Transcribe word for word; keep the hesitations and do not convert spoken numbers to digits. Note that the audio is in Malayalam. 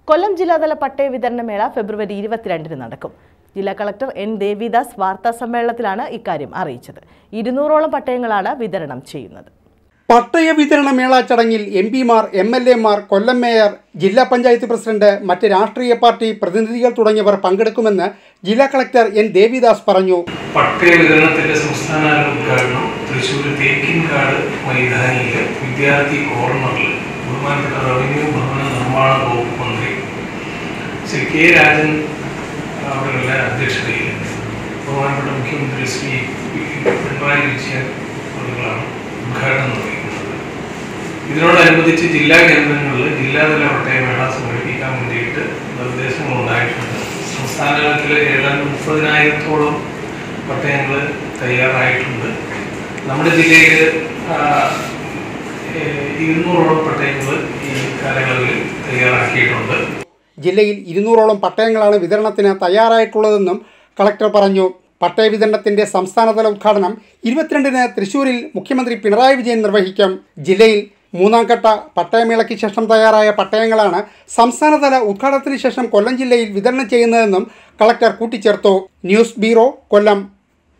കൊല്ലം ജില്ലാതല പട്ടയ വിതരണ മേള ഫെബ്രുവരി ഇരുപത്തിരണ്ടിന് നടക്കും. ജില്ലാ കളക്ടർ എൻ ദേവിദാസ് വാർത്താ സമ്മേളനത്തിലാണ് ഇക്കാര്യം അറിയിച്ചത്. ഇരുന്നൂറോളം പട്ടയങ്ങളാണ് വിതരണം ചെയ്യുന്നത്. പട്ടയ വിതരണ മേള ചടങ്ങിൽ എം പിമാർ, എം എൽ എമാർ, കൊല്ലം മേയർ, ജില്ലാ പഞ്ചായത്ത് പ്രസിഡന്റ്, മറ്റ് രാഷ്ട്രീയ പാർട്ടി പ്രതിനിധികൾ തുടങ്ങിയവർ പങ്കെടുക്കുമെന്ന് ജില്ലാ കളക്ടർ എൻ ദേവിദാസ് പറഞ്ഞു. പട്ടയ വിതരണത്തിന്റെ സംസ്ഥാന ഉദ്ഘാടനം തൃശ്ശൂർ തേക്കിൻകാട് മൈതാനിയിലെ വിദ്യാർത്ഥി കോർണറിൽ ബഹുമാനപ്പെട്ട റവന്യൂ ഭവന നിർമ്മാണ വകുപ്പ് മന്ത്രി ശ്രീ കെ രാജൻ അവരുടെ അധ്യക്ഷതയിൽ ബഹുമാനപ്പെട്ട മുഖ്യമന്ത്രി ശ്രീ പിണറായി വിജയൻ അവர்களാണ് ഉദ്ഘാടനം നിർവഹിക്കുന്നത്. ഇതിനോടനുബന്ധിച്ച് ജില്ലാ കേന്ദ്രങ്ങളിൽ ജില്ലാതല പട്ടയമേള സംഘടിപ്പിക്കാൻ വേണ്ടിയിട്ട് നിർദ്ദേശങ്ങൾ ഉണ്ടായിട്ടുണ്ട്. സംസ്ഥാന തലത്തിൽ ഏതാണ്ട് മുപ്പതിനായിരത്തോളം പട്ടയങ്ങൾ തയ്യാറായിട്ടുണ്ട്. നമ്മുടെ ജില്ലയിൽ ഇരുന്നൂറോളം പട്ടയങ്ങൾ ഈ കാലയളവിൽ തയ്യാറാക്കിയിട്ടുണ്ട്. ജില്ലയിൽ ഇരുന്നൂറോളം പട്ടയങ്ങളാണ് വിതരണത്തിന് തയ്യാറായിട്ടുള്ളതെന്നും കളക്ടർ പറഞ്ഞു. പട്ടയ വിതരണത്തിന്റെ സംസ്ഥാനതല ഉദ്ഘാടനം ഇരുപത്തിരണ്ടിന് തൃശ്ശൂരിൽ മുഖ്യമന്ത്രി പിണറായി വിജയൻ നിർവഹിക്കും. ജില്ലയിൽ മൂന്നാം ഘട്ട പട്ടയമേളയ്ക്ക് ശേഷം തയ്യാറായ പട്ടയങ്ങളാണ് സംസ്ഥാനതല ഉദ്ഘാടനത്തിന് ശേഷം കൊല്ലം ജില്ലയിൽ വിതരണം ചെയ്യുന്നതെന്നും കളക്ടർ കൂട്ടിച്ചേർത്തു. ന്യൂസ് ബ്യൂറോ, കൊല്ലം.